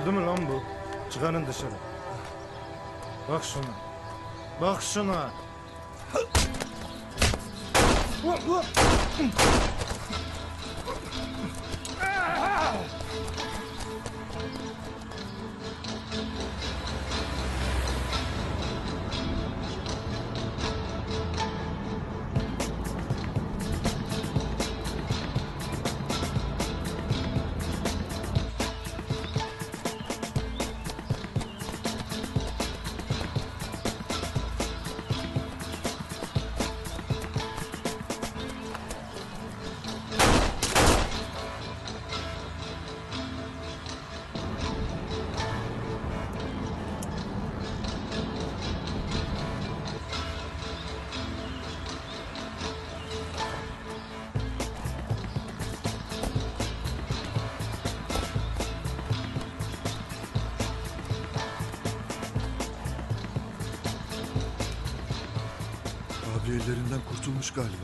Öldü mü lan bu? Çıkarın dışarı. Bak şuna. Bak şuna. Abi ellerinden kurtulmuş galiba.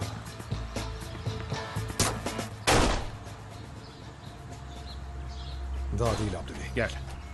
Daha değil Abdüley. Gel.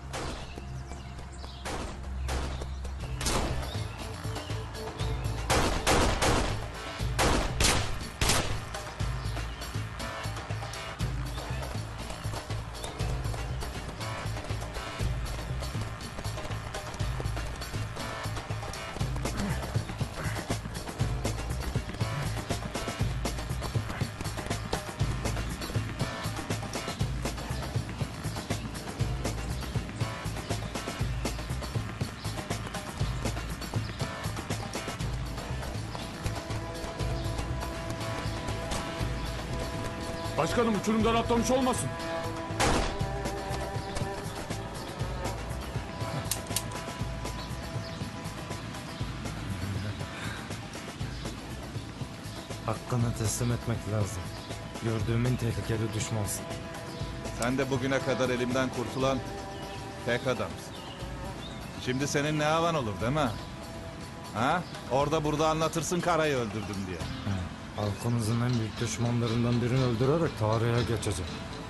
Başkanım uçurumdan atlamış olmasın? Hakkını teslim etmek lazım. Gördüğümün tehlikeli düşmansın. Sen de bugüne kadar elimden kurtulan tek adamsın. Şimdi senin ne havan olur değil mi? Ha? Orada burada anlatırsın Kara'yı öldürdüm diye. Halkımızın en büyük düşmanlarından birini öldürerek tarihe geçecek.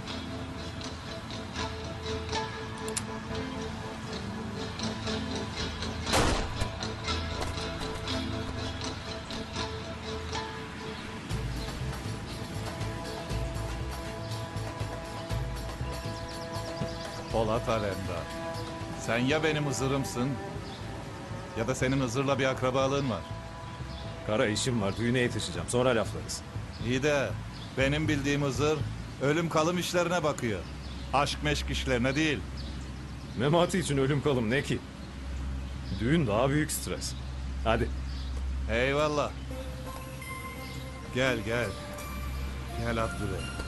Polat Alemdar. Sen ya benim Hızır'ımsın ya da senin Hızır'la bir akrabalığın var. Kara işim var. Düğüne yetişeceğim. Sonra laflarız. İyi de benim bildiğim Hızır ölüm kalım işlerine bakıyor. Aşk meşk işlerine değil. Memati için ölüm kalım ne ki? Düğün daha büyük stres. Hadi. Eyvallah. Gel gel. Gel Abdüley.